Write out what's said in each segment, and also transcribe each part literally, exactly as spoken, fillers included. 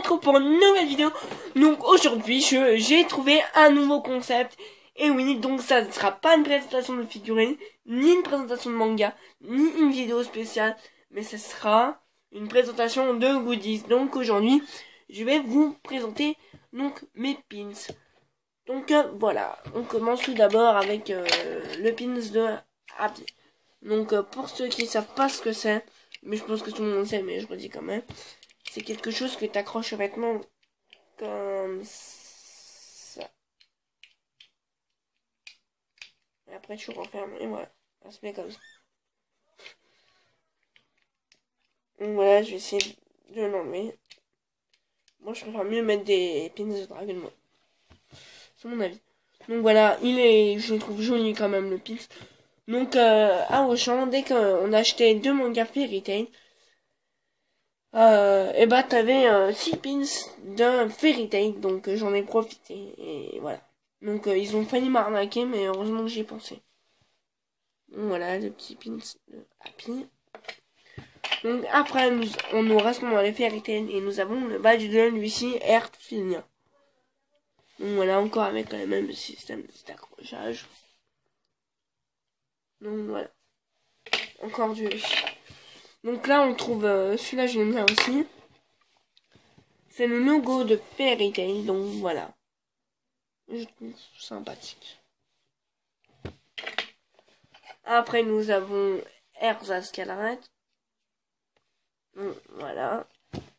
retrouve pour une nouvelle vidéo. Donc aujourd'hui, je j'ai trouvé un nouveau concept. Et oui, donc ça ne sera pas une présentation de figurines, ni une présentation de manga, ni une vidéo spéciale, mais ce sera une présentation de goodies. Donc aujourd'hui, je vais vous présenter donc mes pins. Donc euh, voilà, on commence tout d'abord avec euh, le pins de Happy. Donc euh, pour ceux qui savent pas ce que c'est, mais je pense que tout le monde sait, mais je redis quand même, c'est quelque chose que tu accroches aux vêtements comme ça. Et après tu refermes et voilà, ça se met comme ça. Donc voilà, je vais essayer de l'enlever. Moi je préfère mieux mettre des pins de Dragon Ball. C'est mon avis. Donc voilà, il est, je le trouve joli quand même le pins. Donc euh, à Auchan, dès qu'on achetait deux mangas Fairy Tail, euh, et bah t'avais euh, six pins d'un Fairy Tail, donc euh, j'en ai profité et voilà. Donc euh, ils ont failli m'arnaquer, mais heureusement que j'y ai pensé. Donc voilà, le petit pins de Happy. Donc après nous, on nous reste dans les Fairy Tail et nous avons le badge de Lucie Earthfinia. Donc voilà, encore avec le même système d'accrochage. Donc voilà, encore du Lucie. Donc là on trouve euh, celui-là, je l'aime bien aussi. C'est le logo de Fairy Tail, donc voilà. Je trouve sympathique. Après, nous avons Erza Scarlet. Donc, voilà.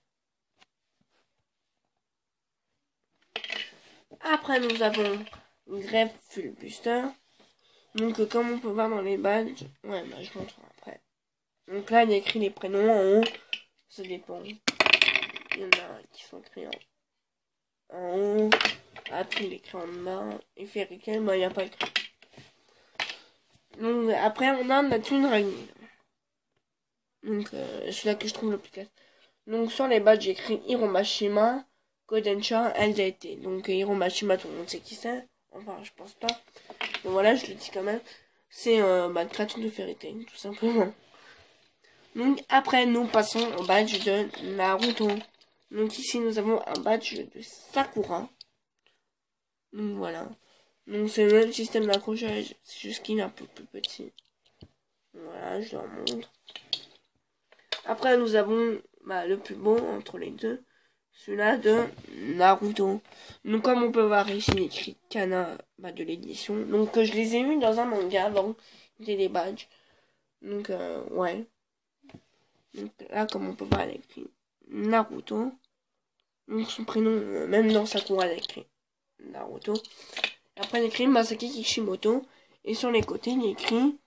Après, nous avons Grefg Fulbuster. Donc, comme on peut voir dans les badges, ouais, bah, je montre après. Donc là, il y a écrit les prénoms en haut. Ça dépend. Il y en a qui sont écrits en, en haut. Après, il est écrit en bas. Et Fairy Tail, bah, il n'y a pas écrit. Donc, après, on a Natune Ragni. Donc, euh, celui-là que je trouve le plus classe. Donc, sur les badges, j'ai écrit Hiromashima, Kodensha, L D T. Donc, euh, Hiromashima, tout le monde sait qui c'est. Enfin, je pense pas. Donc, voilà, je le dis quand même. C'est euh, bah, une créature de Fairy Tail, tout simplement. Donc, après, nous passons au badge de Naruto. Donc, ici, nous avons un badge de Sakura. Donc, voilà. Donc, c'est le même système d'accrochage. C'est juste qu'il est un peu plus petit. Voilà, je leur montre. Après, nous avons bah, le plus beau entre les deux, celui-là de Naruto. Donc, comme on peut voir ici, il écrit Kana bah, de l'édition. Donc, euh, je les ai eus dans un manga avant. C'était des badges. Donc, euh, ouais. Donc, là, comme on peut voir, il écrit Naruto. Donc, son prénom, euh, même dans Sakura, il écrit Naruto. Après, il écrit Masaki Kishimoto. Et sur les côtés, il écrit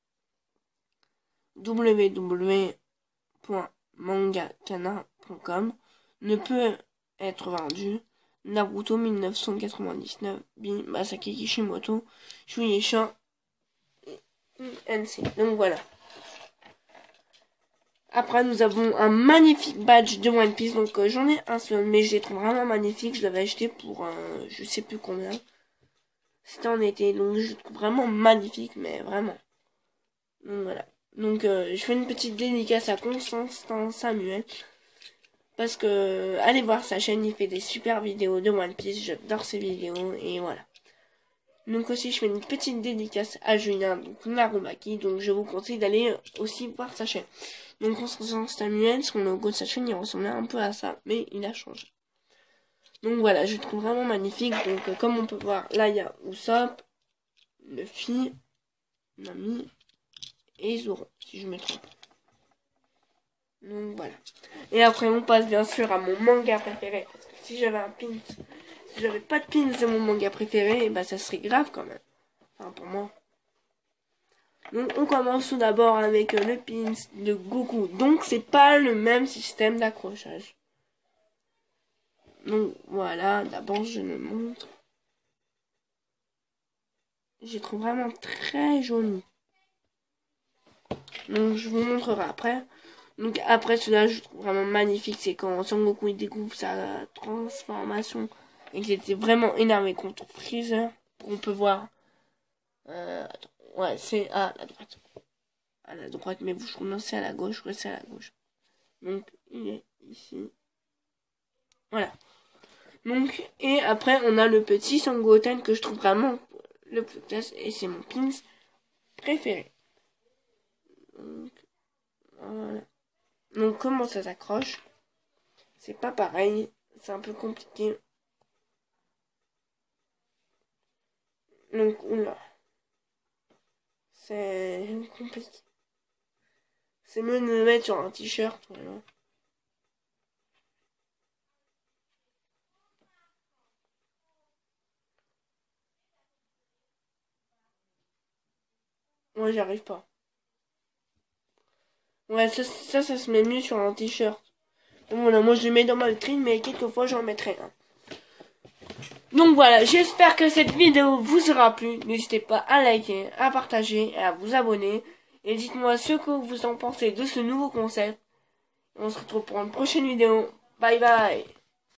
w w w mangakana point com ne peut être vendu. Naruto mille neuf cent quatre-vingt-dix-neuf, Bin Masaki Kishimoto, Shueisha N C. Donc voilà. Après nous avons un magnifique badge de One Piece. Donc euh, j'en ai un seul, mais je les trouve vraiment magnifiques. Je l'avais acheté pour euh, je sais plus combien. C'était en été, donc je le trouve vraiment magnifique, mais vraiment. Donc voilà. Donc euh, je fais une petite dédicace à Constantin Samuel. Parce que, allez voir sa chaîne, il fait des super vidéos de One Piece, j'adore ses vidéos, et voilà. Donc aussi, je fais une petite dédicace à Julien, donc Narumaki, donc je vous conseille d'aller aussi voir sa chaîne. Donc Constantin Samuel, son logo de sa chaîne, il ressemblait un peu à ça, mais il a changé. Donc voilà, je le trouve vraiment magnifique, donc euh, comme on peut voir, là il y a Usopp, Luffy, Nami, et Zoro, si je me trompe. Donc voilà. Et après on passe bien sûr à mon manga préféré. Parce que si j'avais un pin, si j'avais pas de pin de mon manga préféré, bah ça serait grave quand même. Enfin pour moi. Donc on commence tout d'abord avec le pin de Goku. Donc c'est pas le même système d'accrochage. Donc voilà, d'abord je le montre. Je le trouve vraiment très joli. Donc je vous montrerai après. Donc après cela, je trouve vraiment magnifique, c'est quand Son Goku il découvre sa transformation et qu'il était vraiment énervé contre Freezer. On peut voir. Euh, attends, ouais, c'est à la droite. À la droite, mais vous, je c'est à la gauche, ouais, c'est à la gauche. Donc il est ici. Voilà. Donc, et après, on a le petit Sangoten que je trouve vraiment le plus classe et c'est mon pins préféré. Donc, voilà. Donc, comment ça s'accroche? C'est pas pareil. C'est un peu compliqué. Donc, oula. C'est compliqué. C'est mieux de le mettre sur un t-shirt, voilà. Moi, j'y arrive pas. Ouais, ça, ça, ça se met mieux sur un t-shirt. Bon, voilà, moi, je le mets dans ma vitrine, mais quelquefois, j'en mettrai un. Donc voilà, j'espère que cette vidéo vous aura plu. N'hésitez pas à liker, à partager et à vous abonner. Et dites-moi ce que vous en pensez de ce nouveau concept. On se retrouve pour une prochaine vidéo. Bye bye.